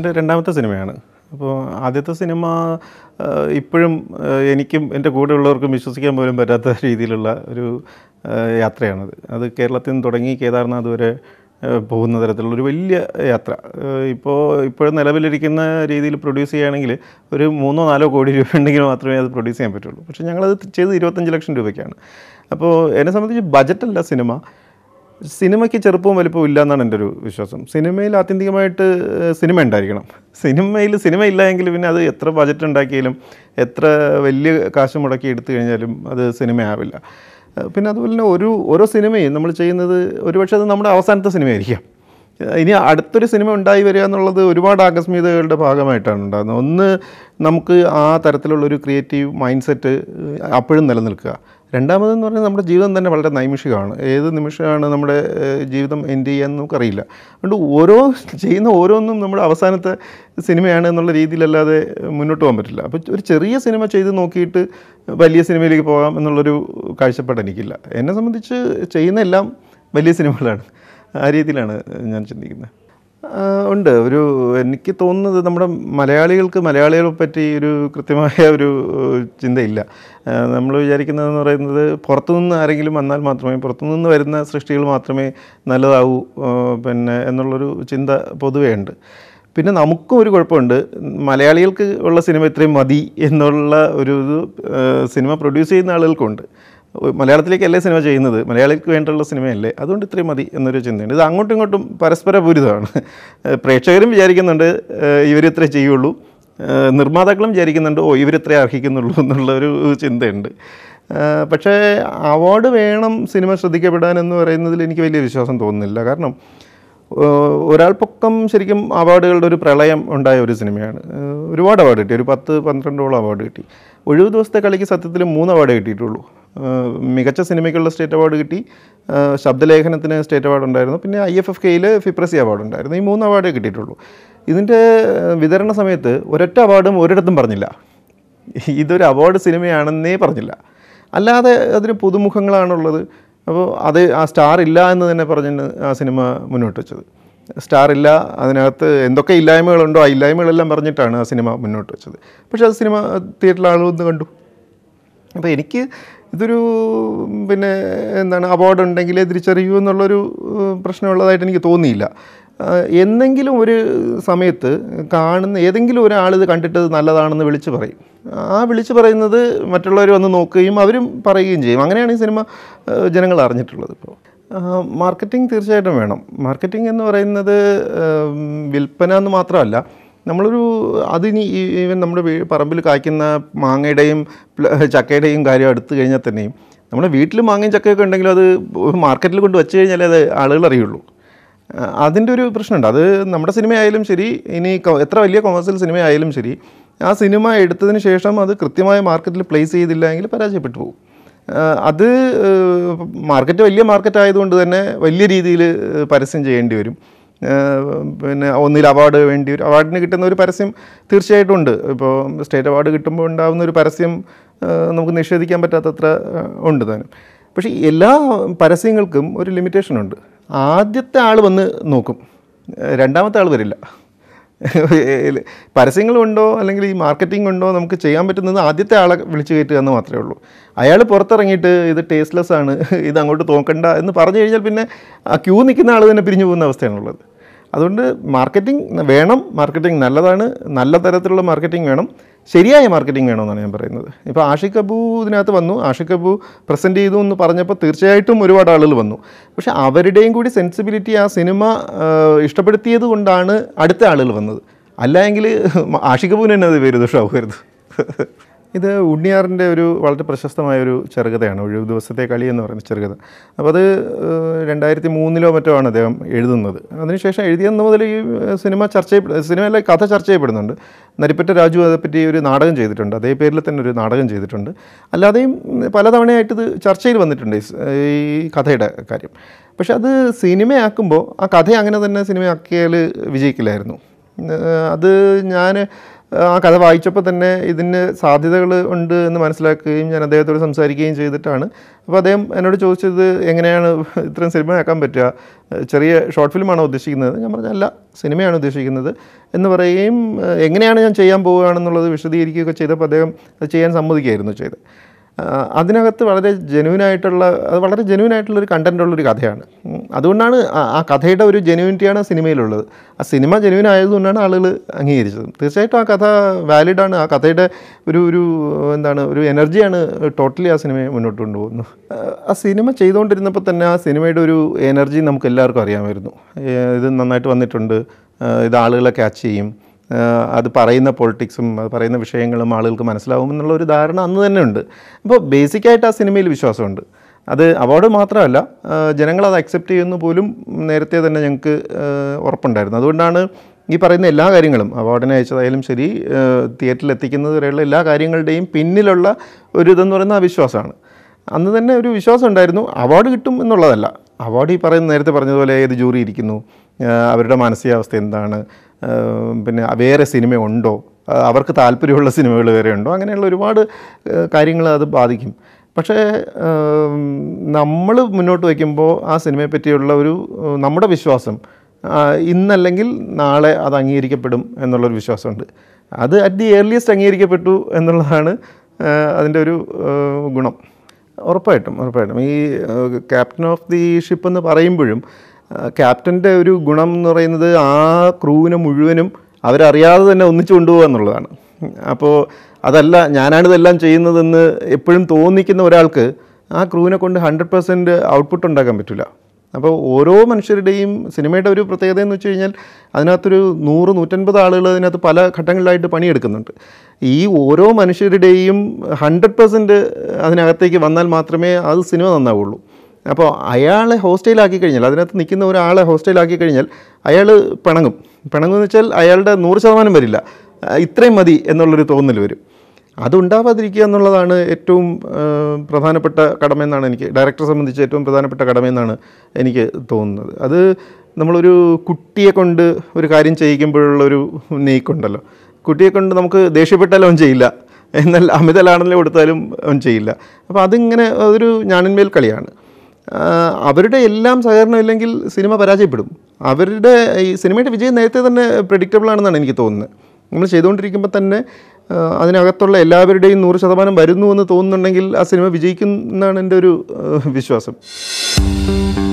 ഇതെൻ്റെ രണ്ടാമത്തെ സിനിമയാണ്. അപ്പോൾ ആദ്യത്തെ സിനിമ ഇപ്പോഴും എനിക്കും എൻ്റെ കൂടെയുള്ളവർക്കും വിശ്വസിക്കാൻ പോലും പറ്റാത്ത രീതിയിലുള്ള ഒരു യാത്രയാണത്. അത് കേരളത്തിൽ നിന്ന് തുടങ്ങി കേദാർനാഥ് വരെ പോകുന്ന തരത്തിലുള്ളൊരു വലിയ യാത്ര. ഇപ്പോഴും നിലവിലിരിക്കുന്ന രീതിയിൽ പ്രൊഡ്യൂസ് ചെയ്യുകയാണെങ്കിൽ ഒരു 3-4 കോടി രൂപ ഉണ്ടെങ്കിൽ മാത്രമേ അത് പ്രൊഡ്യൂസ് ചെയ്യാൻ പറ്റുള്ളൂ. പക്ഷേ ഞങ്ങളത് ചെയ്ത് 25 ലക്ഷം രൂപയ്ക്കാണ്. അപ്പോൾ എന്നെ സംബന്ധിച്ച് ബജറ്റല്ല സിനിമയ്ക്ക് ചെറുപ്പവും വലിപ്പവും ഇല്ല എന്നാണ് എൻ്റെ ഒരു വിശ്വാസം. സിനിമയിൽ ആത്യന്തികമായിട്ട് സിനിമ ഉണ്ടായിരിക്കണം. സിനിമ ഇല്ല എങ്കിൽ പിന്നെ അത് എത്ര ബജറ്റ് ഉണ്ടാക്കിയാലും എത്ര വലിയ കാശ് മുടക്കി എടുത്തു കഴിഞ്ഞാലും അത് സിനിമയാവില്ല. പിന്നെ അതുപോലെ തന്നെ ഓരോ സിനിമയും നമ്മൾ ചെയ്യുന്നത് ഒരുപക്ഷെ അത് നമ്മുടെ അവസാനത്തെ സിനിമയായിരിക്കാം. ഇനി അടുത്തൊരു സിനിമ ഉണ്ടായി വരിക എന്നുള്ളത് ഒരുപാട് ആകസ്മികതകളുടെ ഭാഗമായിട്ടാണ് ഉണ്ടാകുന്നത്. ഒന്ന്, നമുക്ക് ആ തരത്തിലുള്ളൊരു ക്രിയേറ്റീവ് മൈൻഡ് സെറ്റ് അപ്പോഴും നിലനിൽക്കുക. രണ്ടാമതെന്ന് പറഞ്ഞാൽ നമ്മുടെ ജീവിതം തന്നെ വളരെ നൈമിഷികമാണ്. ഏത് നിമിഷമാണ് നമ്മുടെ ജീവിതം എൻഡ് ചെയ്യാന്ന് നമുക്കറിയില്ല. അതുകൊണ്ട് ഓരോന്നും നമ്മുടെ അവസാനത്തെ സിനിമയാണ് എന്നുള്ള രീതിയിലല്ലാതെ മുന്നോട്ട് പോകാൻ പറ്റില്ല. അപ്പോൾ ഒരു ചെറിയ സിനിമ ചെയ്ത് നോക്കിയിട്ട് വലിയ സിനിമയിലേക്ക് പോകാം എന്നുള്ളൊരു കാഴ്ചപ്പാട് എനിക്കില്ല. എന്നെ സംബന്ധിച്ച് ചെയ്യുന്ന എല്ലാം വലിയ സിനിമകളാണ്. ആ രീതിയിലാണ് ഞാൻ ചിന്തിക്കുന്നത്. ഉണ്ട്. എനിക്ക് തോന്നുന്നത് നമ്മുടെ മലയാളികളെ പറ്റി ഒരു കൃത്യമായ ഒരു ചിന്തയില്ല. നമ്മൾ വിചാരിക്കുന്നതെന്ന് പറയുന്നത് പുറത്തുനിന്ന് ആരെങ്കിലും വന്നാൽ മാത്രമേ, പുറത്തുനിന്ന് വരുന്ന സൃഷ്ടികൾ മാത്രമേ നല്ലതാവൂ എന്നുള്ളൊരു ചിന്ത പൊതുവേ ഉണ്ട്. പിന്നെ നമുക്കും ഒരു കുഴപ്പമുണ്ട്. മലയാളികൾക്ക് ഉള്ള സിനിമ ഇത്രയും മതി എന്നുള്ള ഒരു സിനിമ പ്രൊഡ്യൂസ് ചെയ്യുന്ന ആളുകൾക്കുണ്ട്. മലയാളത്തിലേക്കല്ലേ സിനിമ ചെയ്യുന്നത്, മലയാളികൾക്ക് വേണ്ടിയുള്ള സിനിമയല്ലേ, അതുകൊണ്ട് ഇത്രയും മതി എന്നൊരു ചിന്തയുണ്ട്. ഇത് അങ്ങോട്ടും ഇങ്ങോട്ടും പരസ്പര പൂരിതമാണ്. പ്രേക്ഷകരും വിചാരിക്കുന്നുണ്ട് ഇവരിത്രേ ചെയ്യുള്ളൂ, നിർമ്മാതാക്കളും വിചാരിക്കുന്നുണ്ട് ഇവരിത്രേ അർഹിക്കുന്നുള്ളൂ എന്നുള്ളൊരു ചിന്തയുണ്ട്. പക്ഷേ അവാർഡ് വേണം സിനിമ ശ്രദ്ധിക്കപ്പെടാൻ എന്ന് പറയുന്നതിൽ എനിക്ക് വലിയ വിശ്വാസം തോന്നുന്നില്ല. കാരണം ഒരാൾപ്പൊക്കം ശരിക്കും അവാർഡുകളുടെ ഒരു പ്രളയം ഉണ്ടായ ഒരു സിനിമയാണ്. ഒരുപാട് അവാർഡ് കിട്ടി, ഒരു 10-12 അവാർഡ് കിട്ടി. ഒഴിവു ദിവസത്തെ കളിക്ക് സത്യത്തിൽ 3 അവാർഡേ കിട്ടിയിട്ടുള്ളൂ. മികച്ച സിനിമയ്ക്കുള്ള സ്റ്റേറ്റ് അവാർഡ് കിട്ടി, ശബ്ദലേഖനത്തിന് സ്റ്റേറ്റ് അവാർഡ് ഉണ്ടായിരുന്നു, പിന്നെ IFFKയിൽ ഫിപ്രസി അവാർഡ് ഉണ്ടായിരുന്നു. ഈ 3 അവാർഡേ കിട്ടിയിട്ടുള്ളൂ. ഇതിൻ്റെ വിതരണ സമയത്ത് ഒരൊറ്റ അവാർഡും ഒരിടത്തും പറഞ്ഞില്ല, ഇതൊരു അവാർഡ് സിനിമയാണെന്നേ പറഞ്ഞില്ല. അല്ലാതെ അതിന് പുതുമുഖങ്ങളാണുള്ളത്. അപ്പോൾ ആ സ്റ്റാർ ഇല്ല എന്ന് തന്നെ പറഞ്ഞിട്ട് ആ സിനിമ മുന്നോട്ട് വെച്ചത്. സ്റ്റാർ ഇല്ല, അതിനകത്ത് എന്തൊക്കെ ഇല്ലായ്മകളുണ്ടോ ആ ഇല്ലായ്മകളെല്ലാം പറഞ്ഞിട്ടാണ് ആ സിനിമ മുന്നോട്ട് വെച്ചത്. പക്ഷേ അത് സിനിമ തിയേറ്ററിൽ ആളുകളൊന്ന് കണ്ടു. അപ്പോൾ എനിക്ക് ഇതൊരു അവാർഡ് ഉണ്ടെങ്കിലേ തിരിച്ചറിയൂ എന്നുള്ളൊരു പ്രശ്നമുള്ളതായിട്ട് എനിക്ക് തോന്നിയില്ല. എന്നെങ്കിലും ഒരു സമയത്ത് കാണുന്ന ഏതെങ്കിലും ഒരാൾ ഇത് കണ്ടിട്ട് നല്ലതാണെന്ന് വിളിച്ച് പറയും. ആ വിളിച്ച് പറയുന്നത് മറ്റുള്ളവർ വന്ന് നോക്കുകയും അവരും പറയുകയും ചെയ്യും. അങ്ങനെയാണ് ഈ സിനിമ ജനങ്ങൾ അറിഞ്ഞിട്ടുള്ളത്. ഇപ്പോൾ മാർക്കറ്റിംഗ് തീർച്ചയായിട്ടും വേണം. മാർക്കറ്റിംഗ് എന്ന് പറയുന്നത് വിൽപ്പന എന്ന് മാത്രമല്ല, അതിനി ഈവൻ നമ്മുടെ പറമ്പിൽ കായ്ക്കുന്ന മാങ്ങയുടെയും ചക്കയുടെയും കാര്യം എടുത്തു കഴിഞ്ഞാൽ തന്നെയും നമ്മുടെ വീട്ടിൽ മാങ്ങയും ചക്കയൊക്കെ ഉണ്ടെങ്കിലും അത് മാർക്കറ്റിൽ കൊണ്ട് വെച്ച് കഴിഞ്ഞാലേ അത് ആളുകൾ അറിയുള്ളൂ. അതിൻ്റെ ഒരു പ്രശ്നമുണ്ട്. അത് നമ്മുടെ സിനിമയായാലും ശരി, ഇനി എത്ര വലിയ കൊമേഴ്സ്യൽ സിനിമയായാലും ശരി, ആ സിനിമ എടുത്തതിന് ശേഷം അത് കൃത്യമായ മാർക്കറ്റിൽ പ്ലേസ് ചെയ്തില്ല എങ്കിൽ പരാജയപ്പെട്ടു പോകും. അത് വലിയ മാർക്കറ്റ് ആയതുകൊണ്ട് തന്നെ വലിയ രീതിയിൽ പരസ്യം ചെയ്യേണ്ടി വരും. ഒന്നിൽ അവാർഡിന് കിട്ടുന്ന ഒരു പരസ്യം തീർച്ചയായിട്ടും ഉണ്ട്. ഇപ്പോൾ സ്റ്റേറ്റ് അവാർഡ് കിട്ടുമ്പോൾ ഉണ്ടാകുന്ന ഒരു പരസ്യം നമുക്ക് നിഷേധിക്കാൻ പറ്റാത്തത്ര ഉണ്ട് താനും. പക്ഷേ എല്ലാ പരസ്യങ്ങൾക്കും ഒരു ലിമിറ്റേഷനുണ്ട്. ആദ്യത്തെ ആൾ വന്ന് നോക്കും, രണ്ടാമത്തെ ആൾ വരില്ല. പരസ്യങ്ങളുണ്ടോ അല്ലെങ്കിൽ ഈ മാർക്കറ്റിംഗ് ഉണ്ടോ നമുക്ക് ചെയ്യാൻ പറ്റുന്നത് ആദ്യത്തെ ആളെ വിളിച്ചു കയറ്റുക എന്ന് മാത്രമേ ഉള്ളൂ. അയാൾ പുറത്തിറങ്ങിയിട്ട് ഇത് ടേസ്റ്റ്ലെസ് ആണ്, ഇത് അങ്ങോട്ട് നോക്കണ്ട എന്ന് പറഞ്ഞു കഴിഞ്ഞാൽ പിന്നെ ആ ക്യൂ നിൽക്കുന്ന ആൾ തന്നെ പിരിഞ്ഞു പോകുന്ന അവസ്ഥയാണുള്ളത്. അതുകൊണ്ട് മാർക്കറ്റിംഗ് വേണം, മാർക്കറ്റിംഗ് നല്ലതാണ്, നല്ല തരത്തിലുള്ള മാർക്കറ്റിംഗ് വേണം, ശരിയായ മാർക്കറ്റിംഗ് വേണമെന്നാണ് ഞാൻ പറയുന്നത്. ഇപ്പോൾ ആഷിഖ് അബു ഇതിനകത്ത് വന്നു, ആഷിഖ് അബു പ്രസൻറ്റ് ചെയ്തു എന്ന് പറഞ്ഞപ്പോൾ തീർച്ചയായിട്ടും ഒരുപാട് ആളുകൾ വന്നു. പക്ഷേ അവരുടെയും കൂടി സെൻസിബിലിറ്റി ആ സിനിമ ഇഷ്ടപ്പെടുത്തിയത് കൊണ്ടാണ് അടുത്ത ആളുകൾ വന്നത്. അല്ല എങ്കിൽ ആഷിഖ് അബുവിന് തന്നെ അത് പേര് ദോഷമാവുമായിരുന്നു. ഇത് ഉണ്ണിയാറിൻ്റെ ഒരു വളരെ പ്രശസ്തമായൊരു ചെറുകഥയാണ്, ഒഴിവു ദിവസത്തെ കളി എന്ന് പറയുന്ന ചെറുകഥ. അപ്പോൾ അത് 2003 മറ്റോ ആണ് അദ്ദേഹം എഴുതുന്നത്. അതിനുശേഷം എഴുതിയെന്ന് മുതൽ ഈ സിനിമയിലെ കഥ ചർച്ച ചെയ്യപ്പെടുന്നുണ്ട്. നരിപ്പറ്റ രാജു അതേപ്പറ്റി ഒരു നാടകം ചെയ്തിട്ടുണ്ട്, അതേ പേരിൽ തന്നെ ഒരു നാടകം ചെയ്തിട്ടുണ്ട്. അല്ലാതെയും പലതവണയായിട്ട് ഇത് ചർച്ചയിൽ വന്നിട്ടുണ്ട് ഈ കഥയുടെ കാര്യം. പക്ഷെ അത് സിനിമയാക്കുമ്പോൾ ആ കഥ അങ്ങനെ തന്നെ സിനിമയാക്കിയാൽ വിജയിക്കില്ലായിരുന്നു. അത് ഞാൻ ആ കഥ വായിച്ചപ്പോൾ തന്നെ ഇതിന് സാധ്യതകൾ ഉണ്ട് എന്ന് മനസ്സിലാക്കുകയും ഞാൻ അദ്ദേഹത്തോട് സംസാരിക്കുകയും ചെയ്തിട്ടാണ്. അപ്പോൾ അദ്ദേഹം എന്നോട് ചോദിച്ചത് എങ്ങനെയാണ് ഇത്രയും സിനിമയാക്കാൻ പറ്റുക, ചെറിയ ഷോർട്ട് ഫിലിമാണോ ഉദ്ദേശിക്കുന്നത്? ഞാൻ പറഞ്ഞ അല്ല, സിനിമയാണ് ഉദ്ദേശിക്കുന്നത് എന്ന് പറയുകയും എങ്ങനെയാണ് ഞാൻ ചെയ്യാൻ പോവുകയാണെന്നുള്ളത് വിശദീകരിക്കുകയൊക്കെ ചെയ്തപ്പോൾ അദ്ദേഹം അത് ചെയ്യാൻ സമ്മതിക്കുകയായിരുന്നു ചെയ്തത്. അതിനകത്ത് വളരെ ജെന്യൂനായിട്ടുള്ളൊരു കണ്ടൻറ്റുള്ളൊരു കഥയാണ്. അതുകൊണ്ടാണ് ആ കഥയുടെ ഒരു ജെന്യൂനിറ്റിയാണ് സിനിമയിലുള്ളത്. ആ സിനിമ ജെന്യൂൻ ആയതുകൊണ്ടാണ് ആളുകൾ അംഗീകരിച്ചത്. തീർച്ചയായിട്ടും ആ കഥ വാലിഡാണ്. ആ കഥയുടെ ഒരു എനർജിയാണ് ടോട്ടലി ആ സിനിമയെ മുന്നോട്ട് കൊണ്ടുപോകുന്നത്. ആ സിനിമ ചെയ്തുകൊണ്ടിരുന്നപ്പോൾ തന്നെ ആ സിനിമയുടെ ഒരു എനർജി നമുക്ക് എല്ലാവർക്കും അറിയാമായിരുന്നു. ഇത് നന്നായിട്ട് വന്നിട്ടുണ്ട്, ഇത് ആളുകളെ ക്യാച്ച് ചെയ്യും, അത് പറയുന്ന പൊളിറ്റിക്സും അത് പറയുന്ന വിഷയങ്ങളും ആളുകൾക്ക് മനസ്സിലാവും ഒരു ധാരണ അന്ന് തന്നെ ഉണ്ട്. അപ്പോൾ ബേസിക്കായിട്ട് ആ സിനിമയിൽ വിശ്വാസമുണ്ട്. അത് അവാർഡ് മാത്രമല്ല, ജനങ്ങളത് അക്സെപ്റ്റ് ചെയ്യുന്ന പോലും നേരത്തെ തന്നെ ഞങ്ങൾക്ക് ഉറപ്പുണ്ടായിരുന്നു. അതുകൊണ്ടാണ് ഈ പറയുന്ന എല്ലാ കാര്യങ്ങളും, അവാർഡിനെ അയച്ചതായാലും ശരി, തിയേറ്ററിൽ എത്തിക്കുന്നത് വരെയുള്ള എല്ലാ കാര്യങ്ങളുടെയും പിന്നിലുള്ള ഒരു ഇതെന്ന് പറയുന്നത് ആ വിശ്വാസമാണ്. അന്ന് തന്നെ ഒരു വിശ്വാസം ഉണ്ടായിരുന്നു. അവാർഡ് കിട്ടും എന്നുള്ളതല്ല. അവാർഡ് നേരത്തെ പറഞ്ഞതുപോലെ ഏത് ജൂറി ഇരിക്കുന്നു, അവരുടെ മാനസികാവസ്ഥ എന്താണ്, പിന്നെ വേറെ സിനിമ ഉണ്ടോ, അവർക്ക് താല്പര്യമുള്ള സിനിമകൾ വേറെ ഉണ്ടോ, അങ്ങനെയുള്ള ഒരുപാട് കാര്യങ്ങൾ അത് ബാധിക്കും. പക്ഷേ നമ്മൾ മുന്നോട്ട് വയ്ക്കുമ്പോൾ ആ സിനിമയെ പറ്റിയുള്ള നമ്മുടെ വിശ്വാസം ഇന്നല്ലെങ്കിൽ നാളെ അത് അംഗീകരിക്കപ്പെടും എന്നുള്ളൊരു വിശ്വാസമുണ്ട്. അത് അറ്റ് ദി ഏർലിയസ്റ്റ് അംഗീകരിക്കപ്പെട്ടു എന്നുള്ളതാണ് അതിൻ്റെ ഒരു ഗുണം. ഉറപ്പായിട്ടും ഈ ക്യാപ്റ്റൻ ഓഫ് ദി ഷിപ്പ് എന്ന് പറയുമ്പോഴും ക്യാപ്റ്റൻ്റെ ഒരു ഗുണം എന്ന് പറയുന്നത് ആ ക്രൂവിനെ മുഴുവനും അവരറിയാതെ തന്നെ ഒന്നിച്ചു കൊണ്ടുപോകുക എന്നുള്ളതാണ്. അപ്പോൾ അതല്ല ഞാനാണിതെല്ലാം ചെയ്യുന്നതെന്ന് എപ്പോഴും തോന്നിക്കുന്ന ഒരാൾക്ക് ആ ക്രൂവിനെ കൊണ്ട് 100% ഔട്ട്പുട്ട് ഉണ്ടാക്കാൻ പറ്റില്ല. അപ്പോൾ ഓരോ മനുഷ്യരുടെയും സിനിമയുടെ ഒരു പ്രത്യേകത എന്ന് വെച്ച് കഴിഞ്ഞാൽ അതിനകത്തൊരു 100-150 ആളുകൾ അതിനകത്ത് പല ഘട്ടങ്ങളിലായിട്ട് പണിയെടുക്കുന്നുണ്ട്. ഈ ഓരോ മനുഷ്യരുടെയും 100% അതിനകത്തേക്ക് വന്നാൽ മാത്രമേ അത് സിനിമ നന്നാവുള്ളൂ. അപ്പോൾ അയാളെ ഹോസ്റ്റൈലാക്കി കഴിഞ്ഞാൽ, അതിനകത്ത് നിൽക്കുന്ന ഒരാളെ ഹോസ്റ്റൈലാക്കി കഴിഞ്ഞാൽ അയാൾ പിണങ്ങുമെന്ന് വെച്ചാൽ അയാളുടെ 100% വരില്ല, ഇത്രയും മതി എന്നുള്ളൊരു തോന്നൽ വരും. അതുണ്ടാവാതിരിക്കുക എന്നുള്ളതാണ് ഏറ്റവും പ്രധാനപ്പെട്ട കടമയെന്നാണ് ഡയറക്ടറെ സംബന്ധിച്ച് ഏറ്റവും പ്രധാനപ്പെട്ട കടമയെന്നാണ് എനിക്ക് തോന്നുന്നത്. അത് നമ്മളൊരു കുട്ടിയെ കൊണ്ട് ഒരു കാര്യം ചെയ്യിക്കുമ്പോഴുള്ളൊരു നെയ്ക്കുണ്ടല്ലോ, കുട്ടിയെ കൊണ്ട് നമുക്ക് ദേഷ്യപ്പെട്ടാലും അവൻ ചെയ്യില്ല, എന്നാൽ അമിതലാണെങ്കിലും കൊടുത്താലും അവൻ ചെയ്യില്ല. അപ്പോൾ അതിങ്ങനെ ഒരു ഞാനിന്മേൽ കളിയാണ്. അവരുടെ എല്ലാം സഹകരണം ഇല്ലെങ്കിൽ സിനിമ പരാജയപ്പെടും. അവരുടെ ഈ സിനിമയുടെ വിജയം നേരത്തെ തന്നെ പ്രെഡിക്റ്റബിൾ ആണെന്നാണ് എനിക്ക് തോന്നുന്നത്. നമ്മൾ ചെയ്തുകൊണ്ടിരിക്കുമ്പോൾ തന്നെ അതിനകത്തുള്ള എല്ലാവരുടെയും 100% വരുന്നു എന്ന് തോന്നുന്നുണ്ടെങ്കിൽ ആ സിനിമ വിജയിക്കും എന്നാണ് എൻ്റെ ഒരു വിശ്വാസം.